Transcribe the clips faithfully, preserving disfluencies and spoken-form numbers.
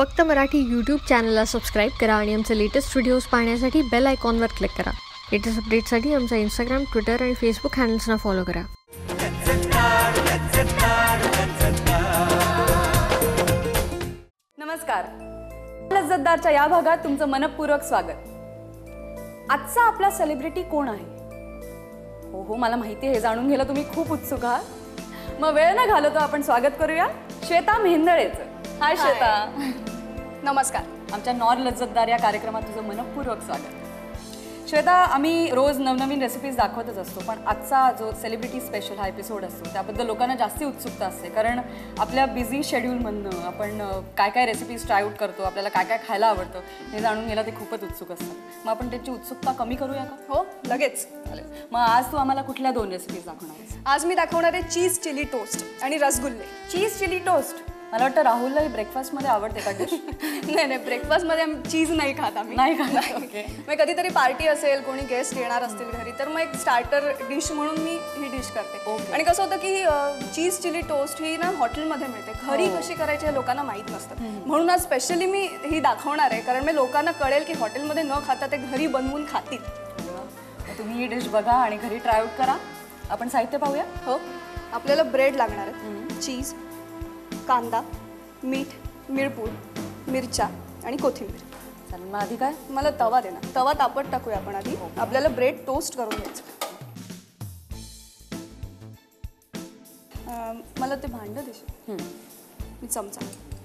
फक्त मराठी यूट्यूब चॅनलला सबस्क्राईब करा आणि आमचे लेटेस्ट व्हिडिओज पाहण्यासाठी बेल आयकॉनवर क्लिक करा. लेटेस्ट अपडेट्ससाठी आमचा इंस्टाग्राम, ट्विटर आणि फेसबुक हँडल्सना फॉलो करा. नमस्कार. लज्जतदारच्या या भागात तुमचं मनपूर्वक स्वागत. आजचा आपला सेलिब्रिटी कोण आहे? हो हो मला माहिती आहे, हे जाणून घ्यायला तुम्ही खूप उत्सुक आहात. मग वेळ न घालवता आपण स्वागत करूया श्वेता मेहेंदळेचं. हाय श्वेता. नमस्कार. आमच्या नॉर लज्जतदार या कार्यक्रमात तुझं मनपूर्वक स्वागत. श्वेता, आम्ही रोज नवनवीन रेसिपीज दाखवतच असतो, पण आजचा जो सेलिब्रिटी स्पेशल हा एपिसोड असतो त्याबद्दल लोकांना जास्ती उत्सुकता असते. कारण आपल्या बिझी शेड्यूलमधनं आपण काय काय रेसिपीज ट्राय आउट करतो, आपल्याला काय काय खायला आवडतं हे जाणून घ्यायला ते खूपच उत्सुक असतात. मग आपण त्याची उत्सुकता कमी करूया का? हो, लगेच. मग आज तू आम्हाला कुठल्या दोन रेसिपीज दाखवणार आहेस? आज मी दाखवणार आहे चीज चिली टोस्ट आणि रसगुल्ले. Cheese chilli toast. मला वाटतं राहुलला ब्रेकफास्टमध्ये आवडते का डिश? नाही नाही, ब्रेकफास्टमध्ये चीज नाही खात आम्ही. नाही खात. ओके. मग कधीतरी पार्टी असेल, कोणी गेस्ट येणार असतील घरी, तर मग एक स्टार्टर डिश म्हणून मी ही डिश करते. आणि कसं होतं की चीज चिली टोस्ट ही ना हॉटेलमध्ये मिळते, घरी कशी करायची हे लोकांना माहीत नसतं. म्हणून आज स्पेशली मी ही दाखवणार आहे, कारण मी लोकांना कळेल की हॉटेलमध्ये न खाता ते घरी बनवून खातील. तुम्ही ही डिश बघा आणि घरी ट्राय आउट करा. आपण साहित्य पाहूया. हो, आपल्याला ब्रेड लागणार आहे, चीज, कांदा, मीठ, मिरपूड, मिरच्या आणि कोथिंबीर. चालेल. मग आधी काय? मला तवा दे ना. तवा तापत टाकूया आपण आधी. आपल्याला ब्रेड टोस्ट करून घ्यायचं. मला ते भांडं देशील? मी चमचा.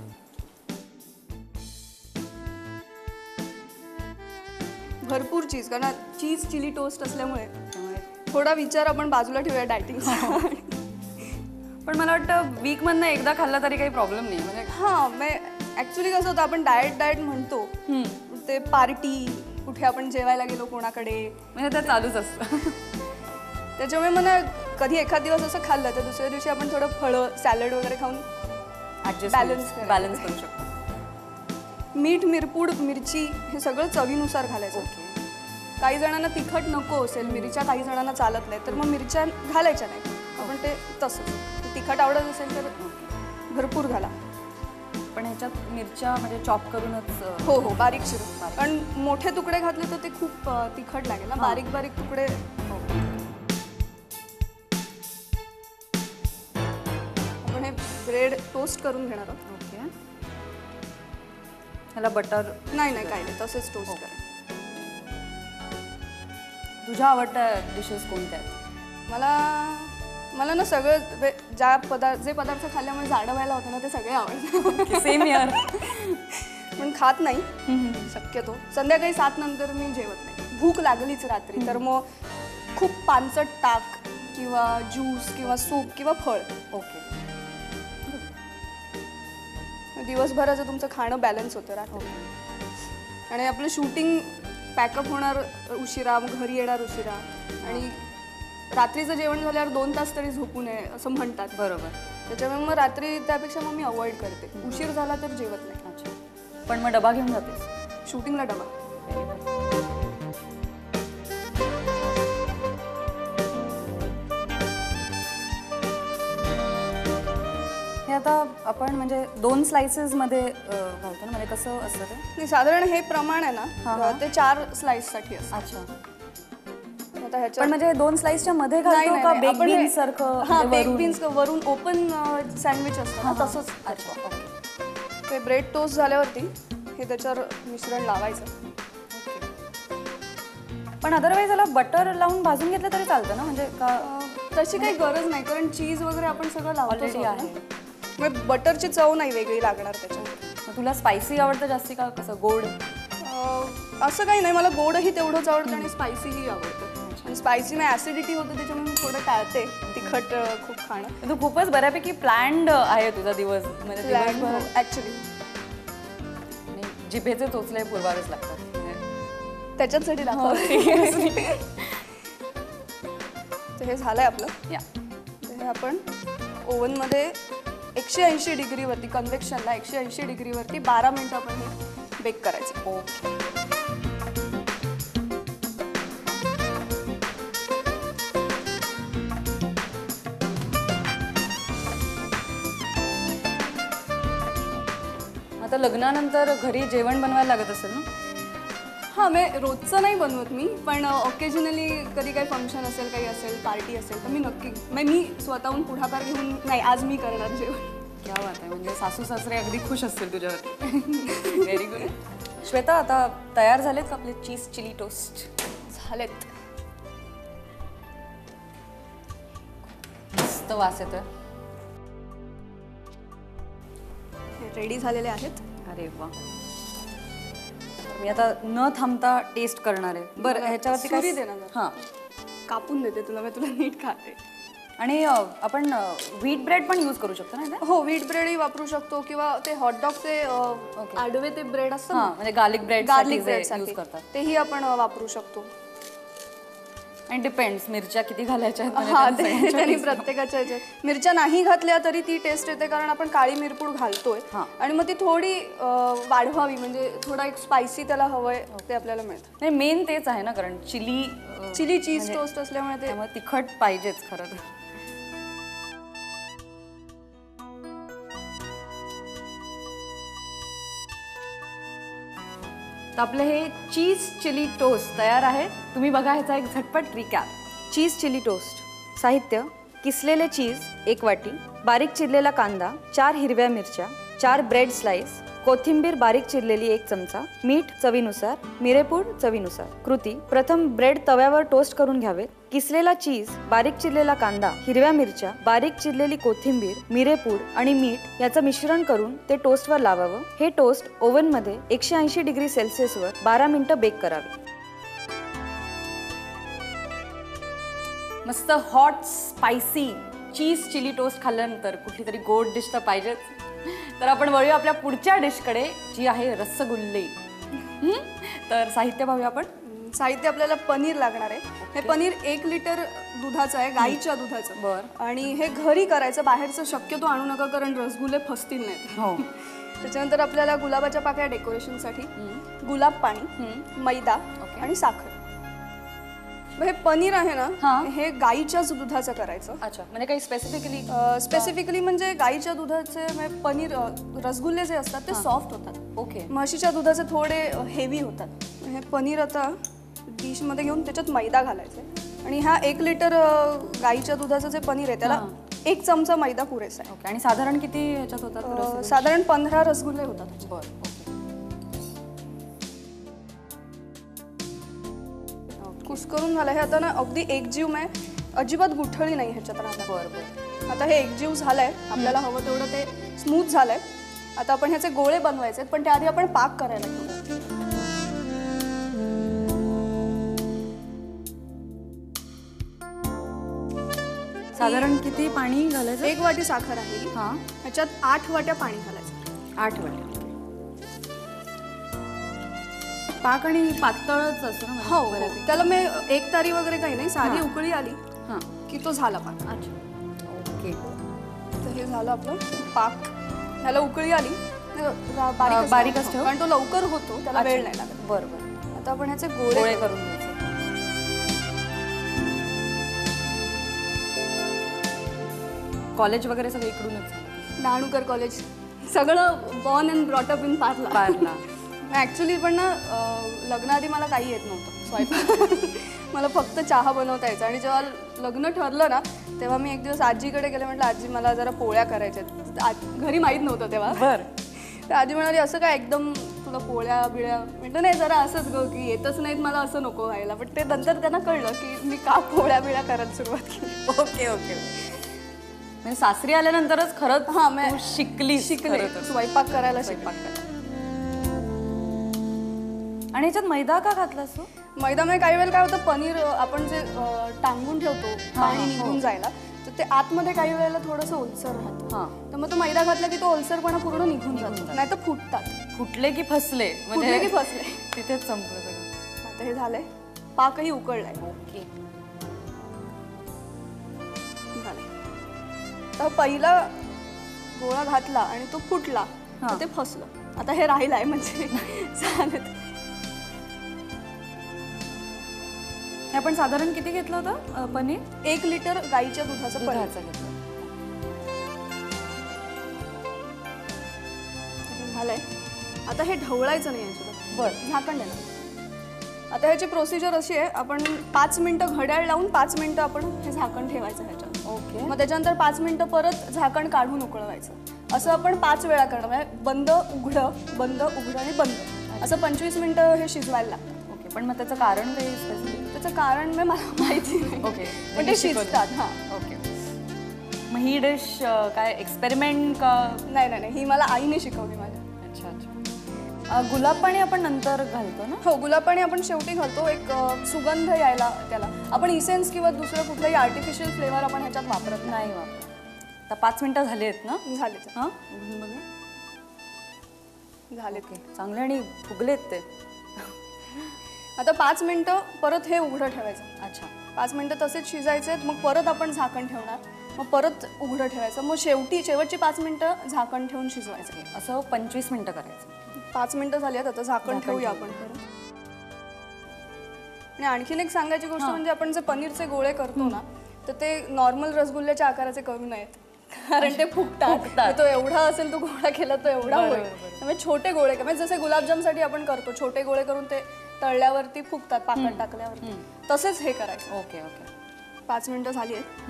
भरपूर चीज, कारण चीज चिली टोस्ट असल्यामुळे थोडा विचार आपण बाजूला ठेवूया डायटिंगचा. पण मला वाटतं वीकमधनं एकदा खाल्ला तरी काही प्रॉब्लेम नाही. म्हणजे हां, मग ॲक्च्युली कसं होतं, आपण डाएट डाएट म्हणतो, ते पार्टी कुठे आपण जेवायला गेलो कोणाकडे, म्हणजे ते चालूच असतं. त्याच्यामुळे मला कधी एखाद दिवस असं खाल्लं तर दुसऱ्या दिवशी आपण थोडं फळं, सॅलड वगैरे खाऊन बॅलन्स बॅलन्स करू शकतो. मीठ, मिरपूड, मिरची हे सगळं चवीनुसार घालायचं. काही जणांना तिखट नको असेल, मिरच्या काही जणांना चालत नाही, तर मग मिरच्या घालायच्या नाही. आपण ते तसं तिखट आवडत असेल तर भरपूर घाला. पण ह्याच्यात मिरच्या म्हणजे चॉप करूनच? हो हो, बारीक चिरून. कारण मोठे तुकडे घातले तर ते खूप तिखट लागेल ना. बारीक बारीक तुकडे. आपण हे ब्रेड टोस्ट करून घेणार आहोत. ओके. ह्याला बटर? नाही नाही, काही नाही, तसेच टोस्ट करा. तुझ्या आवडत्या डिशेस कोणत्या आहेत? मला मला ना सगळं ज्या पदार्थ जे पदार्थ खाल्ल्यामुळे जाडं व्हायला होतं ना ते सगळे आवडतात. सेम यार. पण खात नाही शक्यतो. संध्याकाळी सात नंतर मी जेवत नाही. भूक लागलीच रात्री तर मग खूप पानसट ताक किंवा ज्यूस किंवा सूप किंवा फळ. ओके. दिवसभराचं तुमचं खाणं बॅलन्स होतं रात्री. आणि आपलं शूटिंग पॅकअप होणार उशिरा, मग घरी येणार उशिरा, आणि रात्रीचं जेवण झाल्यावर दोन तास तरी झोपू नये असं म्हणतात. बरोबर. त्याच्यामुळे मग रात्री त्यापेक्षा मग मी अवॉइड करते. उशीर झाला तर जेवत नाही. अच्छा. पण मग डबा घेऊन जातेस? शूटिंगला डबा. हे आता आपण म्हणजे दोन स्लाइसेसमध्ये घालतो ना, म्हणजे कसं असतं ते? नाही, साधारण हे प्रमाण आहे ना ते चार स्लाइससाठी असतं. अच्छा. आता ह्याच्या पण म्हणजे दोन स्लाइसच्या मध्ये घालतो का बेक बीन्स सारखं? हां, बेक बीन्स वरून ओपन सँडविच असतं ना तसंच. अच्छा. ओके. ते ब्रेड टोस्ट झाल्यावरती हे त्याच्यावर मिश्रण लावायचं. पण अदरवाईज याला बटर लावून भाजून घेतलं तरी चालतं ना? म्हणजे का तशी काही गरज नाही, कारण चीज वगैरे आपण सगळं लावलेली आहे. मग बटरची चव नाही वेगळी लागणार त्याच्यामध्ये. मग तुला स्पायसी आवडतं जास्ती का कसं गोड? असं काही नाही, मला गोडही तेवढंच आवडतं आणि स्पायसीही आवडतं. आणि स्पायसी मग ॲसिडिटी होतं, त्याच्यामुळे मी थोडं टाळते तिखट खूप खाणं. तू खूपच बऱ्यापैकी प्लॅन्ड आहे तुझा दिवस. म्हणजे ॲक्च्युली जिभेचे चोचले पुरवावेच लागतात त्याच्यासाठी दाखवते. तर हे झालंय आपलं. या हे आपण ओव्हनमध्ये एकशे ऐंशी डिग्रीवरती, कन्व्हेक्शनला एकशे ऐंशी डिग्रीवरती बारा मिनटं आपण हे बेक करायचं. ओके. आता लग्नानंतर घरी जेवण बनवायला लागत असेल ना? हां, मी रोजचं नाही बनवत मी, पण ऑकेजनली कधी काही फंक्शन असेल, काही असेल, पार्टी असेल तर मी नक्की म्हणजे मी स्वतःहून पुढाकार घेऊन नाही आज मी करणार जेवण. क्या बात आहे, म्हणजे सासू सासरे अगदी खुश असतील तुझ्यावर. Very good. श्वेता, आता तयार झालेत का आपले चीज चिली टोस्ट? झालेत. मस्त वास येतोय. रेडी झालेले आहेत. अरे वा, मी आता न थांबता टेस्ट करणार आहे. बरं, ह्याच्यावरती सुरी काय दे ना जरा. हां, कापून देते तुला, मी तुला नीट खाते. आणि अ, आपण व्हीट ब्रेड पण यूज करू शकतो ना? हो, व्हीट ब्रेडही वापरू शकतो किंवा ते हॉटडॉगचे आडवे ते ब्रेड असतात हां, ना, म्हणजे garlic bread garlic use bread करतात. तेही आपण अ, वापरू शकतो. आणि डिपेंड्स मिरच्या किती घालायच्या आहेत म्हणजे हा, त्यांनी ते सांगितलं. त्यांनी प्रत्येकाच्या ह्याच्यात मिरच्या नाही घातल्या तरी ती टेस्ट येते, कारण आपण काळी मिरपूड घालतोय हां. आणि मग ती थोडी अ, वाढवावी, म्हणजे थोडा एक स्पायसी त्याला हवंय ते आपल्याला मिळतं. नाही, मेन तेच आहे ना, कारण चिली चिली चीज टोस्ट असल्यामुळे ते त्यामुळे तिखट पाहिजेच खरं तर. तर आपलं हे चीज चिली टोस्ट तयार आहे. तुम्ही बघा ह्याचा एक झटपट रिकॅप. चीज चिली टोस्ट. साहित्य: किसलेले चीज एक वाटी, बारीक चिरलेला कांदा, चार हिरव्या मिरच्या, चार ब्रेड स्लाइस, कोथिंबीर बारीक चिरलेली एक चमचा, मीठ चवीनुसार, मिरेपूड चवीनुसार. कृती: प्रथम ब्रेड तव्यावर टोस्ट करून घ्यावेत. किसलेला चीज, बारीक चिरलेला कांदा, हिरव्या मिरच्या, बारीक चिरलेली कोथिंबीर, मिरेपूड आणि मीठ याचं मिश्रण करून ते टोस्टवर लावावं. हे टोस्ट ओव्हनमध्ये एकशे ऐंशी डिग्री सेल्सिअसवर बारा मिनिटं बेक करावे. मस्त hot spicy cheese chilli toast खाल्ल्यानंतर कुठली तरी गोड डिश तर पाहिजेच. तर आपण वळूया आपल्या पुढच्या डिशकडे, जी आहे रसगुल्ले. तर साहित्य पाहूया आपण. साहित्य आपल्याला पनीर लागणार आहे. हे पनीर एक लिटर दुधाचं आहे, गाईच्या दुधाचं. बरं. आणि हे घरी करायचं, बाहेरचं शक्यतो आणू नका, कारण रसगुल्ले फसतील नाहीत. हो. त्याच्यानंतर आपल्याला गुलाबाच्या पाकळ्या डेकोरेशनसाठी, गुलाब पाणी, मैदा आणि साखर. हे पनीर आहे ना, हे गाईच्याच दुधाचं करायचं. अच्छा, म्हणजे काही स्पेसिफिकली? स्पेसिफिकली म्हणजे गाईच्या दुधाचे पनीर रसगुल्ले जे असतात ते सॉफ्ट होतात. ओके. म्हशीच्या दुधाचे थोडे हेवी होतात. हे पनीर आता डिशमध्ये घेऊन त्याच्यात मैदा घालायचा आहे. आणि हा एक लिटर गाईच्या दुधाचं जे पनीर आहे त्याला एक चमचा मैदा पुरेसा आहे. ओके. आणि साधारण किती ह्याच्यात होतात? साधारण पंधरा रसगुल्ले होतात. बरं. कुस्करून झालं हे आता ना, अगदी एकजीव आहे, अजिबात गुठळी नाही ह्याच्यात राहणार. बरं बरं. आता हे एकजीव झालंय, आपल्याला हवं तेवढं ते स्मूथ झालंय. आता आपण ह्याचे गोळे बनवायचे आहेत, पण त्याआधी आपण पाक करायला घेऊ. साधारण किती पाणी घालायचं? एक वाटी साखर आहे. हां. ह्याच्यात आठ वाट्या पाणी घालायचं. आठ वाट्या. पाक आणि पातळच असतं ना? हो, त्याला मी एक तारी वगैरे काही नाही, साधी उकळी आली हां की तो झाला पाक. अच्छा. ओके. तर हे झालं आपलं पाक. ह्याला उकळी आली, बारीक बारीकच ठेव, कारण तो लवकर होतो, त्याला वेळ नाही लागत. बरं बरं. आता आपण ह्याचे गोळे गोळे करून घ्यायचे. कॉलेज वगैरे सगळं इकडूनच झालं? डहाणूकर कॉलेज, सगळं born and brought up in Parla. Parla. Actually पण ना, लग्नाआधी मला काही येत नव्हतं स्वयंपाक. मला फक्त चहा बनवता यायचा. आणि जेव्हा लग्न ठरलं ना, तेव्हा मी एक दिवस आजीकडे गेले, म्हटलं आजी मला जरा पोळ्या करायच्या. घरी माहीत नव्हतं तेव्हा. बरं. तर आजी म्हणाली असं काय एकदम तुला पोळ्या बिळ्या? म्हटलं नाही, जरा असंच ग, की येतच नाहीत मला, असं नको व्हायला. पण ते नंतर त्यांना कळलं की मी का पोळ्या बिळ्या करायला सुरुवात केली. Okay okay. म्हणजे सासरी आल्यानंतरच खरंच हां, मी शिकली शिकले स्वयंपाक करायला. स्वयंपाक करायला. आणि याच्यात मैदा का घातला असतो? मैदा म्हणजे काही वेळेला काय होतं, पनीर आपण जे टांगून ठेवतो पाणी निघून जायला, तर ते आतमध्ये काही वेळेला थोडंसं ओलसर राहतं. हां. तर मग तो मैदा घातला की तो ओलसरपणा पूर्ण निघून जातो, नाही तर फुटतात. फुटले की फसले, फुटले की फसले, तिथेच संपलं सगळं. आता हे झालंय, पाकही उकळलाय. ओके. तर पहिला गोळा घातला आणि तो फुटला, ते फसलं. आता हे राहिलंय म्हणजे चालेल. आपण साधारण किती घेतलं होतं पनीर? एक लिटर गाईच्या दुधाचं पनीर घेतलं. झालंय. आता हे ढवळायचं नाही याच्यावर. बरं. झाकण देणार. आता ह्याची प्रोसिजर अशी आहे, आपण पाच मिनिटं घड्याळ लावून पाच मिनिटं आपण हे झाकण ठेवायचं ह्याच्यात. ओके. मग त्याच्यानंतर पाच मिनिटं परत झाकण काढून उकळवायचं. असं आपण पाच वेळा करणार. म्हणजे बंद उघडं बंद उघडं आणि बंद असं पंचवीस मिनिटं हे शिजवायला लागतं. ओके. पण मग त्याचं कारण काही स्पेसिफिक? त्याचं कारण मी मला माहिती नाही. ओके. पण ते शिजतात. हां. ओके. मग ही डिश काय एक्सपेरिमेंट का? नाही नाही नाही ही मला आईने शिकवली माझ्या. अच्छा अच्छा. गुलाब पाणी आपण नंतर घालतो ना? हो, गुलाब पाणी आपण शेवटी घालतो, एक सुगंध यायला त्याला. आपण इसेन्स किंवा दुसरं कुठलंही आर्टिफिशियल फ्लेवर आपण ह्याच्यात वापरत नाही वापरत. आता पाच मिनिटं झाली आहेत ना? झाले. हां बघा झाले की चांगले आणि फुगलेत ते. आता पाच मिनिटं परत हे उघडं ठेवायचं. अच्छा. पाच मिनिटं तसेच शिजायचे. मग परत आपण झाकण ठेवणार. मग परत उघडं ठेवायचं. मग शेवटी शेवटची पाच मिनिटं झाकण ठेवून शिजवायचं. असं पंचवीस मिनिटं करायचं. पाच मिनिटं झाली आहेत, आता झाकण ठेवूया आपण परत. आणि आणखीन एक सांगायची गोष्ट म्हणजे आपण जे पनीरचे गोळे करतो ना, तर ते नॉर्मल रसगुल्ल्याच्या आकाराचे करू नयेत, कारण ते फुगतात. तो एवढा असेल तो गोळा केला तो एवढा होईल. त्यामुळे छोटे गोळे म्हणजे जसे गुलाबजामसाठी आपण करतो छोटे गोळे करून ते तळल्यावरती फुगतात पाकात टाकल्यावरती, तसेच हे करायचं. Okay okay. पाच मिनिटं झाली आहेत.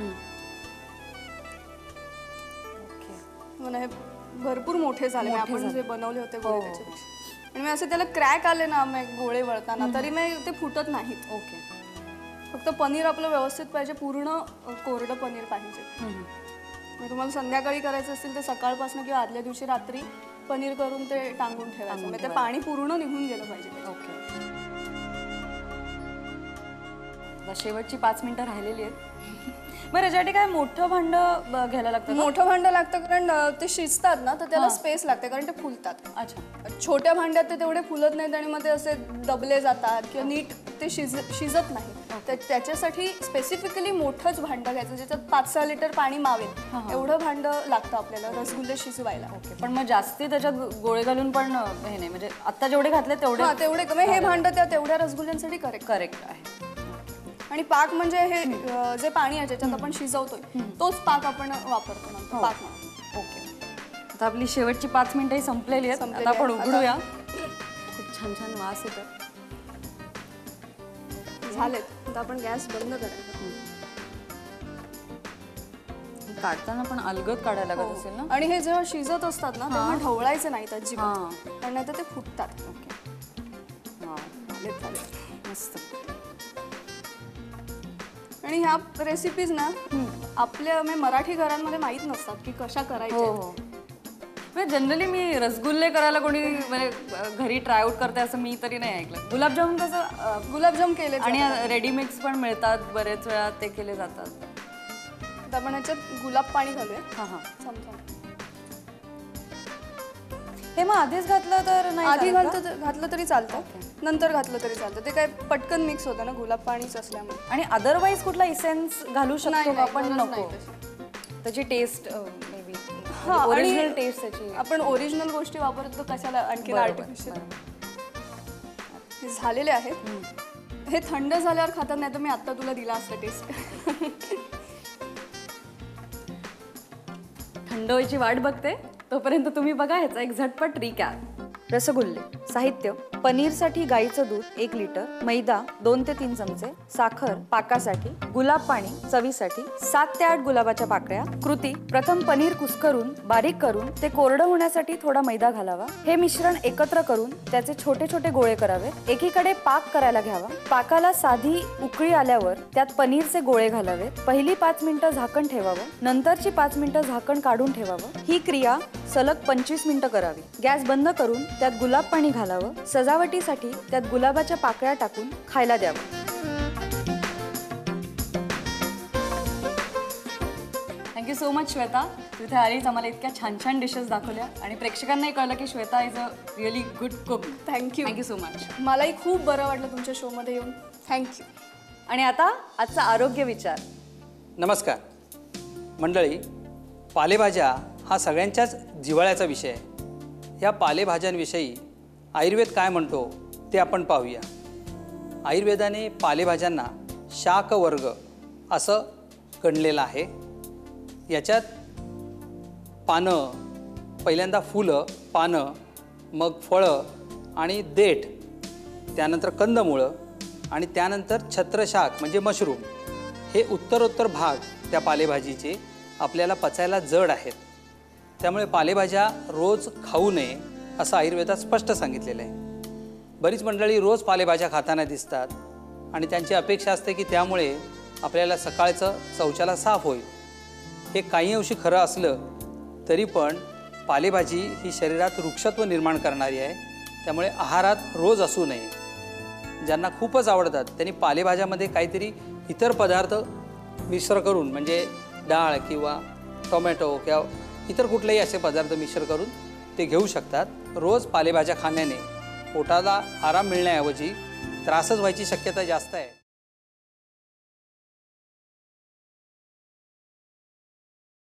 मला हे भरपूर मोठे झाले आपण जे बनवले होते गोळे त्याच्यापेक्षा. आणि मी असे त्याला क्रॅक आले ना मग गोळे वळताना तरी मग ते फुटत नाहीत. ओके. फक्त पनीर आपलं व्यवस्थित पाहिजे, पूर्ण कोरडं पनीर पाहिजे. मग तुम्हाला संध्याकाळी करायचं असेल तर सकाळपासून किंवा आदल्या दिवशी रात्री पनीर करून ते टांगून ठेवायचं, म्हणजे ते पाणी पूर्ण निघून गेलं पाहिजे. ओके. शेवटची पाच मिनिटं राहिलेली आहेत. मग याच्यासाठी काय मोठं भांड घ्यायला लागतं? मोठं भांड लागतं कारण ते शिजतात ना, तर त्याला स्पेस लागते कारण ते फुलतात. अच्छा. छोट्या छोट्या भांड्यात ते तेवढे फुलत नाहीत आणि मग ते असे दबले जातात किंवा नीट ते शिज शिजत नाही. त्याच्यासाठी स्पेसिफिकली मोठंच भांडं घ्यायचं ज्याच्यात पाच सहा लिटर पाणी मावेल एवढं भांडं लागतं आपल्याला रसगुल्ले शिजवायला. ओके. पण मग जास्ती त्याच्यात गोळे घालून पण हे नाही, म्हणजे आता जेवढे घातले तेवढे तेवढे कमी. हे भांडं त्या तेवढ्या रसगुल्ल्यांसाठी करेक्ट करेक्ट आहे. आणि पाक म्हणजे हे जे पाणी आहे ज्याच्यात आपण शिजवतोय तोच पाक आपण वापरतो नंतर पाक. ओके. आता आपली शेवटची पाच मिनिटंही संपलेली आहेत. आता आपण उघडूया. खूप छान छान वास येतो. झालेत. आता आपण गॅस बंद करायचा. काढताना पण अलगद काढायला लागत असेल ना? आणि हे जेव्हा शिजत असतात ना तेव्हा ढवळायचे नाहीत अजिबात, कारण नाही तर ते फुटतात. ओके. मस्त. आणि ह्या रेसिपीज ना आपल्या मराठी घरांमध्ये माहीत नसतात की कशा करायच्या. जनरली मी रसगुल्ले करायला कोणी म्हणजे घरी ट्राय आउट करते असं मी तरी नाही ऐकलं. गुलाबजाम कसं गुलाबजाम केले आणि रेडीमिक्स पण मिळतात बरेच वेळा, ते केले जातात. आता आपण ह्याच्यात गुलाब पाणी घालूया. हां हां. चमचा. हे मग आधीच घातलं तर नाही? आधी घालतं घातलं तरी चालतं, नंतर घातलं तरी चालतं. ते काय पटकन मिक्स होतं ना गुलाब पाणीच असल्यामुळे. आणि अदरवाईज कुठला इसेन्स घालू शकतो का आपण? नको. त्याची taste may be original taste त्याची. आपण ओरिजिनल गोष्टी वापरतो कशाला आणखी आर्टिफिशियल. हे झालेले आहेत. हे थंड झाल्यावर खातात, नाही तर मी आता तुला दिला असतं टेस्ट. थंड व्हायची वाट बघते, तोपर्यंत तुम्ही बघा ह्याचा एक झटपट रिकॅप. रसगुल्ले. साहित्य: पनीरसाठी गाईचं दूध एक लिटर, मैदा दोन ते तीन चमचे, साखर पाकासाठी, गुलाब पाणी चवीसाठी, सात ते आठ गुलाबाच्या पाकळ्या. कृती: प्रथम पनीर कुस्करून बारीक करून ते कोरडं होण्यासाठी थोडा मैदा घालावा. हे मिश्रण एकत्र करून त्याचे छोटे छोटे गोळे करावे. एकीकडे पाक करायला घ्यावा. पाकाला साधी उकळी आल्यावर त्यात पनीरचे गोळे घालावे. पहिली पाच मिनिटं झाकण ठेवावं. नंतरची पाच मिनिटं झाकण काढून ठेवावं. ही क्रिया सलग पंचवीस मिनिटं करावी. गॅस बंद करून त्यात गुलाब पाणी घालावं. सजावटीसाठी त्यात गुलाबाच्या पाकळ्या टाकून खायला द्यावं. Thank you so much Shweta. तिथे आलीच आम्हाला इतक्या छान छान डिशेस दाखवल्या आणि प्रेक्षकांनाही कळलं की Shweta is a really good cook. Thank you. Thank you so much. मलाही खूप बरं वाटलं तुमच्या शोमध्ये येऊन. थँक्यू. आणि आता आजचा आरोग्य विचार. नमस्कार मंडळी. पालेभाज्या हा सगळ्यांच्याच जिव्हाळ्याचा विषय आहे. या पालेभाज्यांविषयी आयुर्वेद काय म्हणतो ते आपण पाहूया. आयुर्वेदाने पालेभाज्यांना शाकवर्ग असं गणलेलं आहे. याच्यात पानं, पहिल्यांदा फुलं, पानं, मग फळं आणि देठ, त्यानंतर कंदमुळं आणि त्यानंतर छत्रशाक म्हणजे मशरूम, हे उत्तरोत्तर भाग त्या पालेभाजीचे आपल्याला पचायला जड आहेत. त्यामुळे पालेभाज्या रोज खाऊ नये असं आयुर्वेदात स्पष्ट सांगितलेलं आहे. बरीच मंडळी रोज पालेभाज्या खाताना दिसतात आणि त्यांची अपेक्षा असते की त्यामुळे आपल्याला सकाळचं शौचाला साफ होईल. हे काही अंशी खरं असलं तरी पण पालेभाजी ही शरीरात वृक्षत्व निर्माण करणारी आहे. त्यामुळे आहारात रोज असू नये. ज्यांना खूपच आवडतात त्यांनी पालेभाज्यामध्ये काहीतरी इतर पदार्थ मिश्र करून, म्हणजे डाळ किंवा टोमॅटो किंवा इतर कुठलेही असे पदार्थ मिश्र करून ते घेऊ शकतात. रोज पालेभाज्या खाण्याने पोटाला आराम मिळण्याऐवजी त्रासच व्हायची शक्यता जास्त आहे.